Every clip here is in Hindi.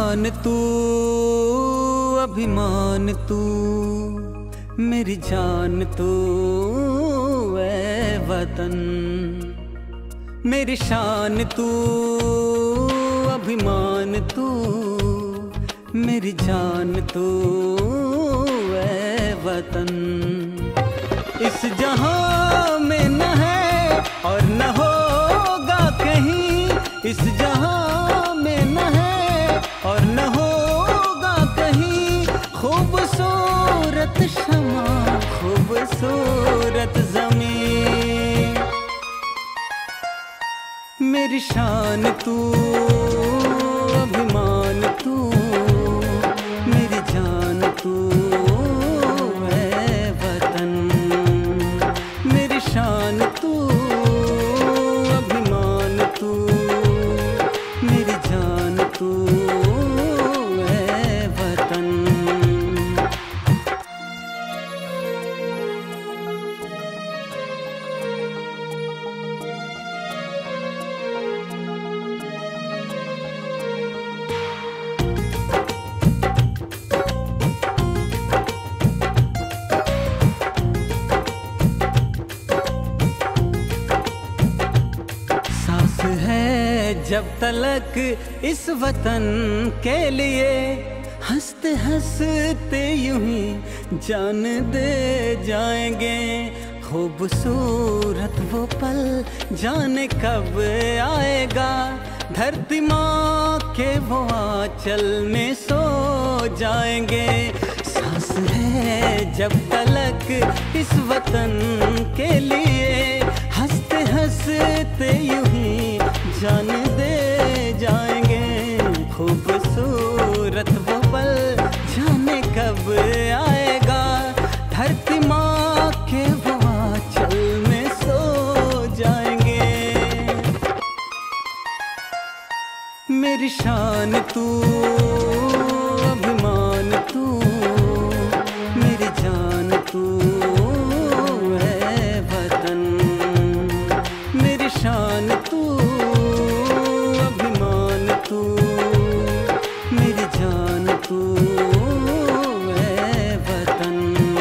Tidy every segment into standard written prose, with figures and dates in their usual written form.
शान तू, अभिमान तू, मेरी जान तू ऐ वतन। मेरी शान तू, अभिमान तू, मेरी जान तू ऐ वतन। इस जहां में न है और न होगा कहीं, इस जहां में न है और न होगा कहीं, खूबसूरत शमा, खूबसूरत ज़मीं। मेरी शान तू, अभिमान तू, मेरी जान तू ऐ वतन। मेरी शान तू, अभिमान तू, मेरी जान तू ऐ वतन। जब तलक इस वतन के लिए, हंसते हंसते यूं ही जान दे जाएंगे। खूबसूरत वो पल जाने कब आएगा, धरती माँ के वो आंचल में सो जाएंगे। सांस है जब तलक इस वतन के लिए, हंसते हंसते यूं ही जान दे जाएंगे। खूबसूरत वो पल जाने कब आएगा, धरती माँ के वो आंचल में सो जाएंगे। मेरी शान तू, अभिमान तू, मेरी जान तू ऐ वतन। मेरी शान तू, तू, मेरी जान तू ऐ वतन।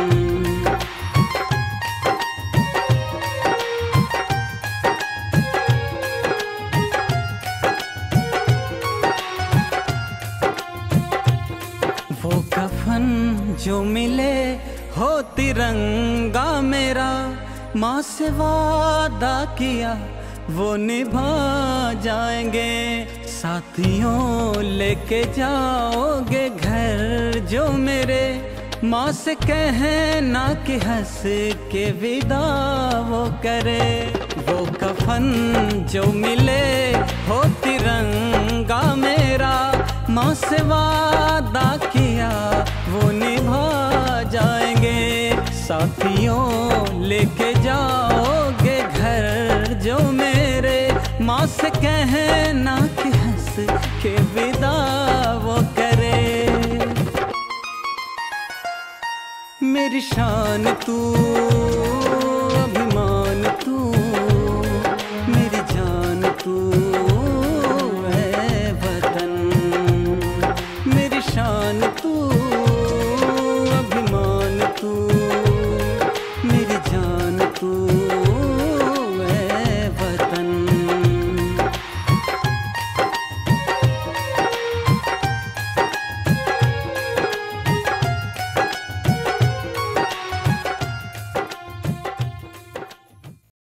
वो कफन जो मिले हो तिरंगा मेरा, माँ से वादा किया वो निभा जाएंगे। साथियों लेके जाओगे घर जो मेरे, माँ से कहना कि हंस के विदा वो करे। वो कफन जो मिले हो तिरंगा मेरा, माँ से वादा किया वो निभा जाएंगे। साथियों लेके जाओगे घर जो मेरे, माँ से कहना कि हंस के विदा वो करे। मेरी शान तू,